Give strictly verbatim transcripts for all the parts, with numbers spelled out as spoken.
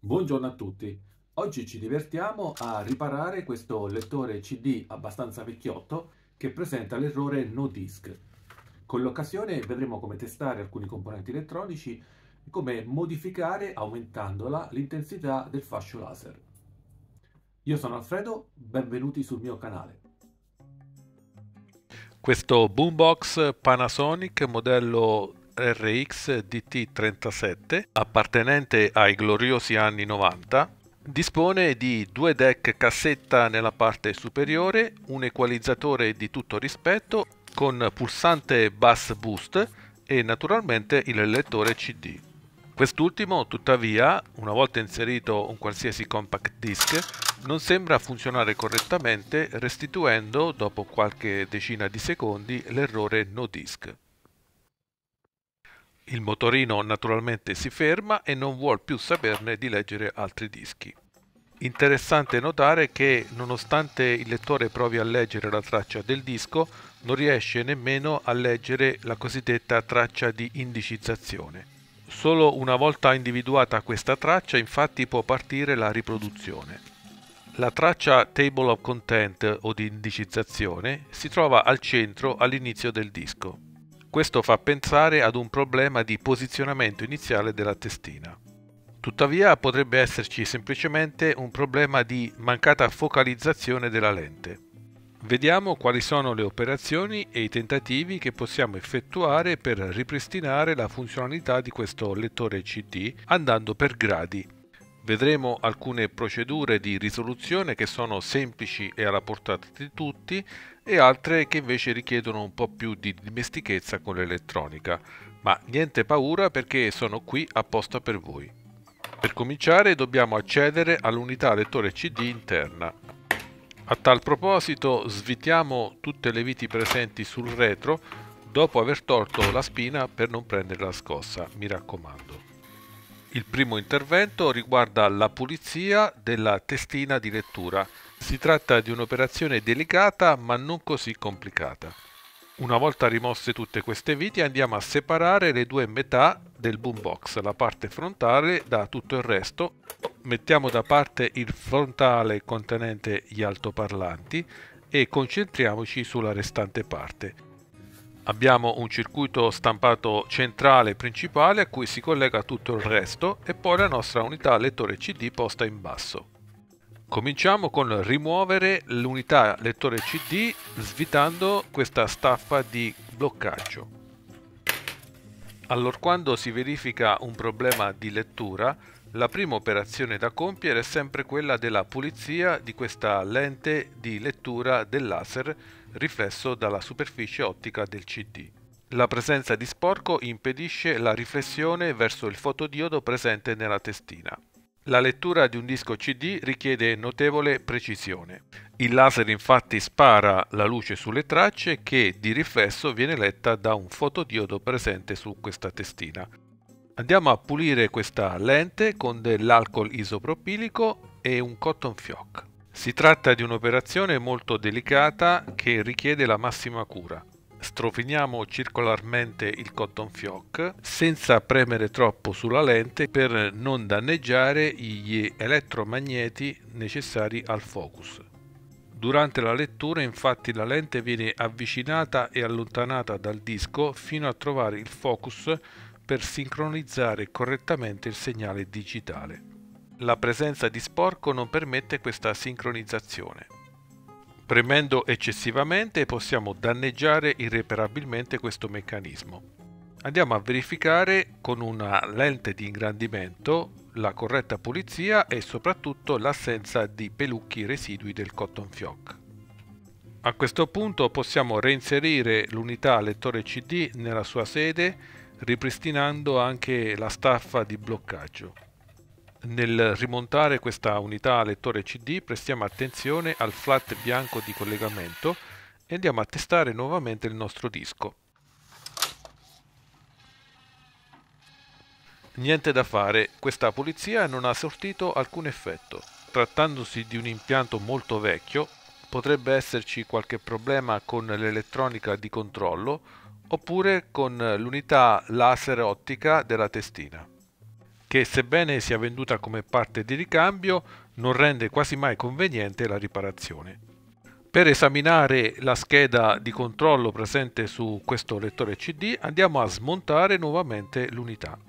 Buongiorno a tutti. Oggi ci divertiamo a riparare questo lettore C D abbastanza vecchiotto che presenta l'errore no disk. Con l'occasione vedremo come testare alcuni componenti elettronici e come modificare, aumentandola, l'intensità del fascio laser. Io sono Alfredo, benvenuti sul mio canale. Questo boombox Panasonic modello R X D T trentasette, appartenente ai gloriosi anni novanta, dispone di due deck cassetta nella parte superiore, un equalizzatore di tutto rispetto con pulsante Bass Boost e naturalmente il lettore C D. Quest'ultimo, tuttavia, una volta inserito un qualsiasi compact disc, non sembra funzionare correttamente, restituendo, dopo qualche decina di secondi, l'errore no disk. Il motorino naturalmente si ferma e non vuol più saperne di leggere altri dischi. Interessante notare che, nonostante il lettore provi a leggere la traccia del disco, non riesce nemmeno a leggere la cosiddetta traccia di indicizzazione. Solo una volta individuata questa traccia, infatti, può partire la riproduzione. La traccia Table of Content o di indicizzazione si trova al centro all'inizio del disco. Questo fa pensare ad un problema di posizionamento iniziale della testina. Tuttavia potrebbe esserci semplicemente un problema di mancata focalizzazione della lente. Vediamo quali sono le operazioni e i tentativi che possiamo effettuare per ripristinare la funzionalità di questo lettore C D andando per gradi. Vedremo alcune procedure di risoluzione che sono semplici e alla portata di tutti e altre che invece richiedono un po' più di dimestichezza con l'elettronica, ma niente paura perché sono qui apposta per voi. Per cominciare dobbiamo accedere all'unità lettore C D interna. A tal proposito svitiamo tutte le viti presenti sul retro dopo aver tolto la spina per non prendere la scossa, mi raccomando. Il primo intervento riguarda la pulizia della testina di lettura. Si tratta di un'operazione delicata ma non così complicata. Una volta rimosse tutte queste viti andiamo a separare le due metà del boombox, la parte frontale da tutto il resto. Mettiamo da parte il frontale contenente gli altoparlanti e concentriamoci sulla restante parte. Abbiamo un circuito stampato centrale principale a cui si collega tutto il resto e poi la nostra unità lettore C D posta in basso. Cominciamo con rimuovere l'unità lettore C D svitando questa staffa di bloccaggio. Allorquando si verifica un problema di lettura, la prima operazione da compiere è sempre quella della pulizia di questa lente di lettura del laser riflesso dalla superficie ottica del C D. La presenza di sporco impedisce la riflessione verso il fotodiodo presente nella testina. La lettura di un disco C D richiede notevole precisione. Il laser infatti spara la luce sulle tracce che di riflesso viene letta da un fotodiodo presente su questa testina. Andiamo a pulire questa lente con dell'alcol isopropilico e un cotton fioc. Si tratta di un'operazione molto delicata che richiede la massima cura. Strofiniamo circolarmente il cotton fioc senza premere troppo sulla lente per non danneggiare gli elettromagneti necessari al focus. Durante la lettura infatti la lente viene avvicinata e allontanata dal disco fino a trovare il focus per sincronizzare correttamente il segnale digitale. La presenza di sporco non permette questa sincronizzazione. Premendo eccessivamente possiamo danneggiare irreparabilmente questo meccanismo. Andiamo a verificare con una lente di ingrandimento la corretta pulizia e soprattutto l'assenza di pelucchi residui del cotton fioc. A questo punto possiamo reinserire l'unità lettore C D nella sua sede ripristinando anche la staffa di bloccaggio. Nel rimontare questa unità lettore C D prestiamo attenzione al flat bianco di collegamento e andiamo a testare nuovamente il nostro disco. Niente da fare, questa pulizia non ha sortito alcun effetto. Trattandosi di un impianto molto vecchio, potrebbe esserci qualche problema con l'elettronica di controllo oppure con l'unità laser ottica della testina. che sebbene sia venduta come parte di ricambio non rende quasi mai conveniente la riparazione. Per esaminare la scheda di controllo presente su questo lettore C D andiamo a smontare nuovamente l'unità.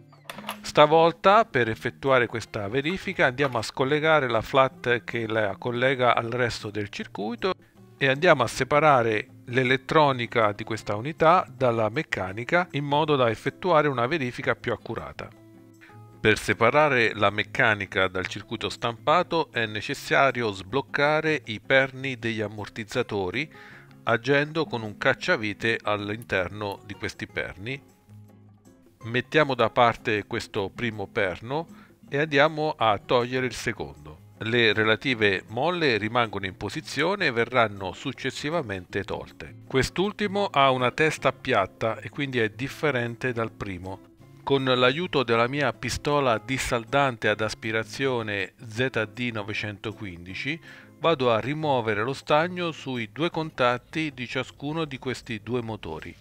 Stavolta, per effettuare questa verifica, andiamo a scollegare la flat che la collega al resto del circuito e andiamo a separare l'elettronica di questa unità dalla meccanica in modo da effettuare una verifica più accurata. Per separare la meccanica dal circuito stampato è necessario sbloccare i perni degli ammortizzatori agendo con un cacciavite all'interno di questi perni. Mettiamo da parte questo primo perno e andiamo a togliere il secondo. Le relative molle rimangono in posizione e verranno successivamente tolte. Quest'ultimo ha una testa piatta e quindi è differente dal primo. Con l'aiuto della mia pistola dissaldante ad aspirazione Z D novecentoquindici vado a rimuovere lo stagno sui due contatti di ciascuno di questi due motori.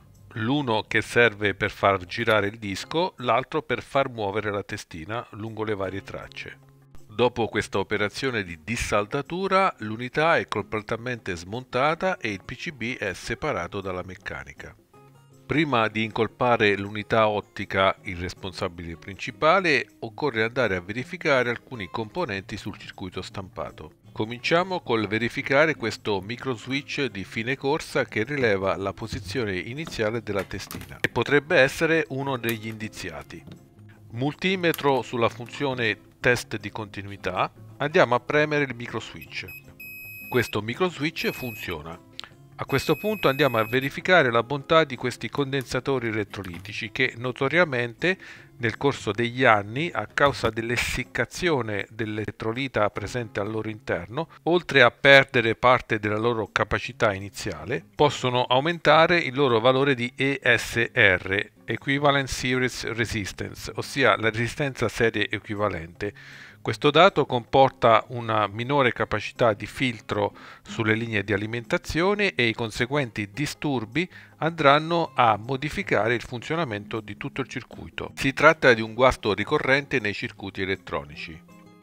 L'uno che serve per far girare il disco, l'altro per far muovere la testina lungo le varie tracce. Dopo questa operazione di dissaldatura, l'unità è completamente smontata e il P C B è separato dalla meccanica. Prima di incolpare l'unità ottica, il responsabile principale, occorre andare a verificare alcuni componenti sul circuito stampato. Cominciamo col verificare questo micro switch di fine corsa che rileva la posizione iniziale della testina e potrebbe essere uno degli indiziati. Multimetro sulla funzione test di continuità, andiamo a premere il micro switch. Questo micro switch funziona. A questo punto andiamo a verificare la bontà di questi condensatori elettrolitici che notoriamente nel corso degli anni, a causa dell'essiccazione dell'elettrolita presente al loro interno, oltre a perdere parte della loro capacità iniziale, possono aumentare il loro valore di E S R, Equivalent Series Resistance, ossia la resistenza serie equivalente. Questo dato comporta una minore capacità di filtro sulle linee di alimentazione e i conseguenti disturbi andranno a modificare il funzionamento di tutto il circuito. Si tratta di un guasto ricorrente nei circuiti elettronici.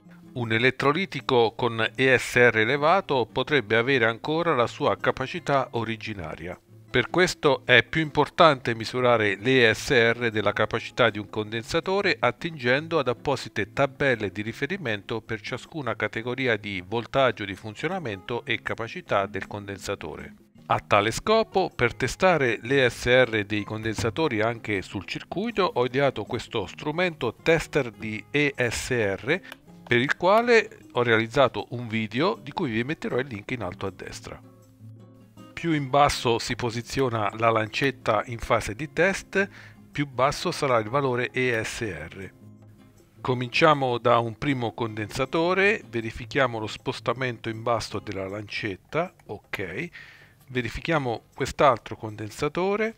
Un elettrolitico con E S R elevato potrebbe avere ancora la sua capacità originaria. Per questo è più importante misurare l'E S R della capacità di un condensatore attingendo ad apposite tabelle di riferimento per ciascuna categoria di voltaggio di funzionamento e capacità del condensatore. A tale scopo, per testare l'E S R dei condensatori anche sul circuito, ho ideato questo strumento tester di E S R per il quale ho realizzato un video di cui vi metterò il link in alto a destra. Più in basso si posiziona la lancetta in fase di test, più basso sarà il valore E S R. Cominciamo da un primo condensatore, verifichiamo lo spostamento in basso della lancetta, ok. Verifichiamo quest'altro condensatore.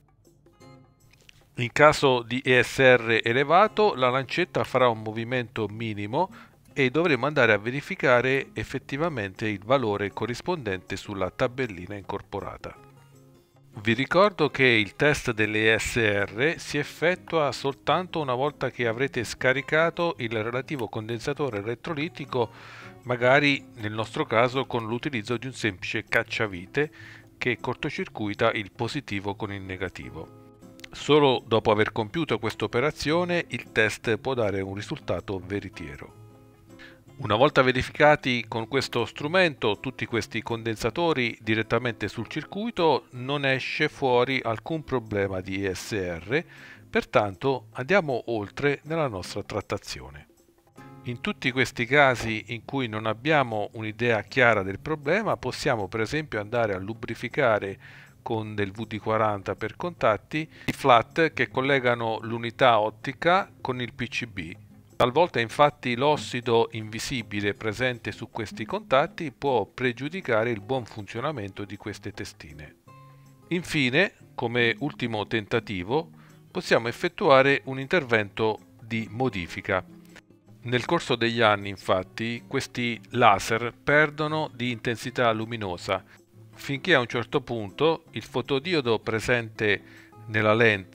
In caso di E S R elevato, la lancetta farà un movimento minimo e dovremo andare a verificare effettivamente il valore corrispondente sulla tabellina incorporata. Vi ricordo che il test dell'E S R si effettua soltanto una volta che avrete scaricato il relativo condensatore elettrolitico, magari nel nostro caso con l'utilizzo di un semplice cacciavite che cortocircuita il positivo con il negativo. Solo dopo aver compiuto questa operazione il test può dare un risultato veritiero. Una volta verificati con questo strumento tutti questi condensatori direttamente sul circuito, non esce fuori alcun problema di E S R, pertanto andiamo oltre nella nostra trattazione. In tutti questi casi in cui non abbiamo un'idea chiara del problema, possiamo per esempio andare a lubrificare con del V D quaranta per contatti i flat che collegano l'unità ottica con il P C B. Talvolta infatti l'ossido invisibile presente su questi contatti può pregiudicare il buon funzionamento di queste testine. Infine, come ultimo tentativo, possiamo effettuare un intervento di modifica. Nel corso degli anni, infatti, questi laser perdono di intensità luminosa, finché a un certo punto il fotodiodo presente nella lente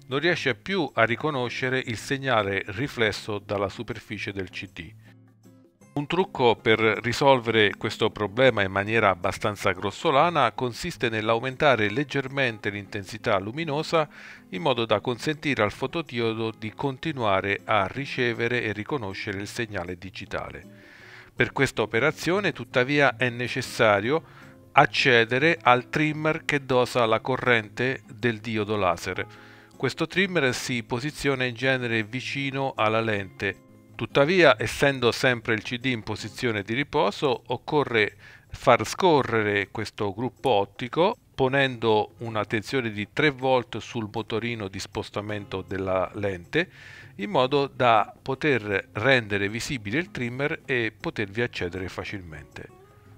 non riesce più a riconoscere il segnale riflesso dalla superficie del C D. Un trucco per risolvere questo problema in maniera abbastanza grossolana consiste nell'aumentare leggermente l'intensità luminosa in modo da consentire al fotodiodo di continuare a ricevere e riconoscere il segnale digitale. Per questa operazione, tuttavia, è necessario accedere al trimmer che dosa la corrente del diodo laser. Questo trimmer si posiziona in genere vicino alla lente. Tuttavia, essendo sempre il C D in posizione di riposo, occorre far scorrere questo gruppo ottico ponendo una tensione di tre volt sul motorino di spostamento della lente in modo da poter rendere visibile il trimmer e potervi accedere facilmente.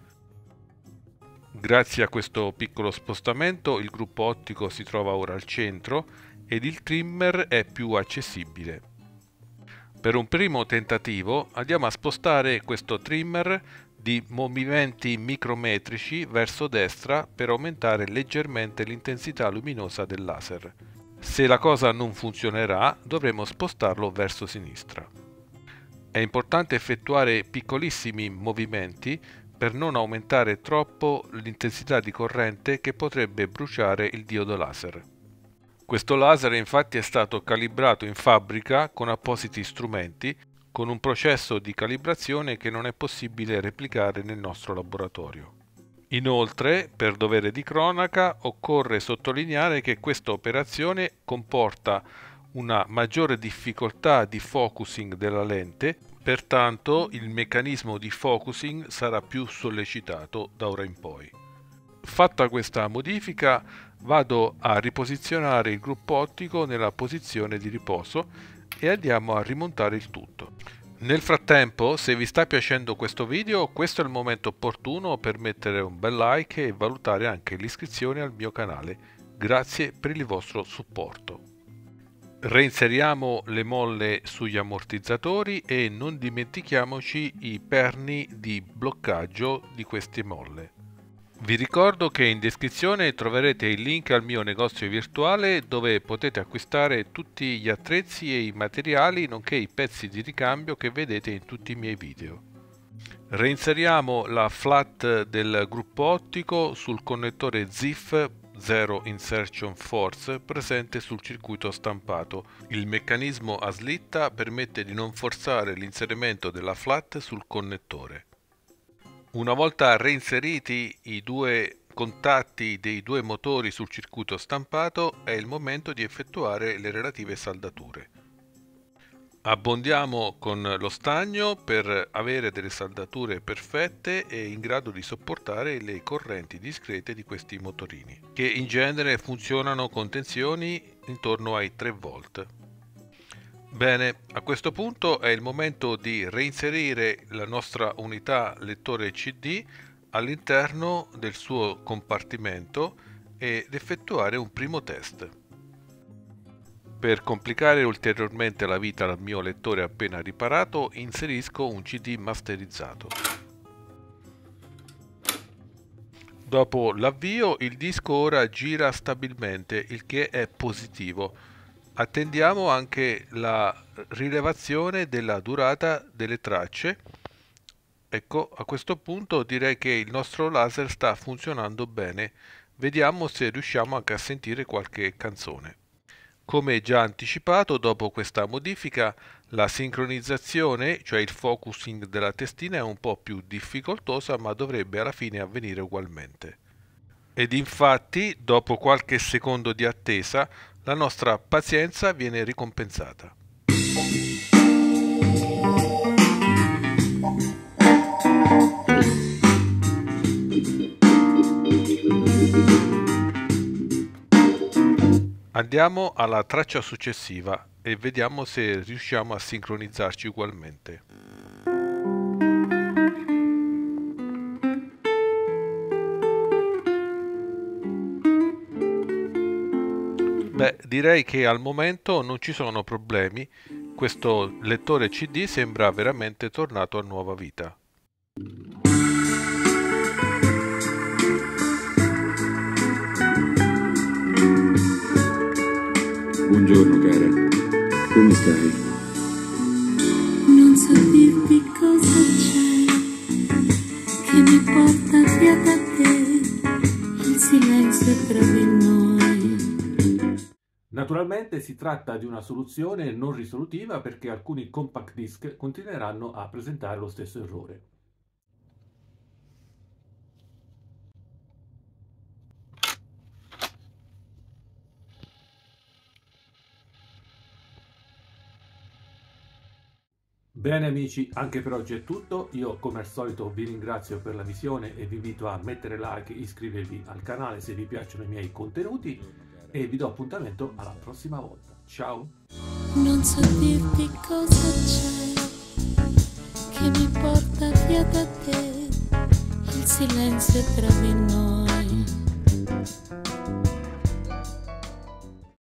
Grazie a questo piccolo spostamento il gruppo ottico si trova ora al centro ed il trimmer è più accessibile. Per un primo tentativo andiamo a spostare questo trimmer di movimenti micrometrici verso destra per aumentare leggermente l'intensità luminosa del laser. Se la cosa non funzionerà, dovremo spostarlo verso sinistra. È importante effettuare piccolissimi movimenti per non aumentare troppo l'intensità di corrente che potrebbe bruciare il diodo laser. Questo laser infatti è stato calibrato in fabbrica con appositi strumenti, con un processo di calibrazione che non è possibile replicare nel nostro laboratorio. Inoltre, per dovere di cronaca, occorre sottolineare che questa operazione comporta una maggiore difficoltà di focusing della lente, pertanto il meccanismo di focusing sarà più sollecitato da ora in poi. Fatta questa modifica, vado a riposizionare il gruppo ottico nella posizione di riposo e andiamo a rimontare il tutto. Nel frattempo, se vi sta piacendo questo video, questo è il momento opportuno per mettere un bel like e valutare anche l'iscrizione al mio canale. Grazie per il vostro supporto. Reinseriamo le molle sugli ammortizzatori e non dimentichiamoci i perni di bloccaggio di queste molle. Vi ricordo che in descrizione troverete il link al mio negozio virtuale dove potete acquistare tutti gli attrezzi e i materiali nonché i pezzi di ricambio che vedete in tutti i miei video. Reinseriamo la flat del gruppo ottico sul connettore Z I F Zero Insertion Force presente sul circuito stampato. Il meccanismo a slitta permette di non forzare l'inserimento della flat sul connettore. Una volta reinseriti i due contatti dei due motori sul circuito stampato, è il momento di effettuare le relative saldature. Abbondiamo con lo stagno per avere delle saldature perfette e in grado di sopportare le correnti discrete di questi motorini, che in genere funzionano con tensioni intorno ai tre volt. Bene, a questo punto è il momento di reinserire la nostra unità lettore C D all'interno del suo compartimento ed effettuare un primo test. Per complicare ulteriormente la vita al mio lettore appena riparato, inserisco un C D masterizzato. Dopo l'avvio, il disco ora gira stabilmente, il che è positivo. Attendiamo anche la rilevazione della durata delle tracce. Ecco, a questo punto direi che il nostro laser sta funzionando bene. Vediamo se riusciamo anche a sentire qualche canzone. Come già anticipato, dopo questa modifica, la sincronizzazione, cioè il focusing della testina, è un po' più difficoltosa, ma dovrebbe alla fine avvenire ugualmente. Ed infatti, dopo qualche secondo di attesa, la nostra pazienza viene ricompensata. Andiamo alla traccia successiva e vediamo se riusciamo a sincronizzarci ugualmente. Beh, direi che al momento non ci sono problemi, questo lettore C D sembra veramente tornato a nuova vita. Buongiorno cara, come stai? Non so dirti cosa c'è che mi porta via da te, il silenzio è tra di noi. Naturalmente si tratta di una soluzione non risolutiva perché alcuni compact disc continueranno a presentare lo stesso errore. Bene amici, anche per oggi è tutto. Io come al solito vi ringrazio per la visione e vi invito a mettere like e iscrivervi al canale se vi piacciono i miei contenuti e vi do appuntamento alla prossima volta. Ciao! Non so dirti cosa c'è che mi porta via da te, il silenzio è tra di noi.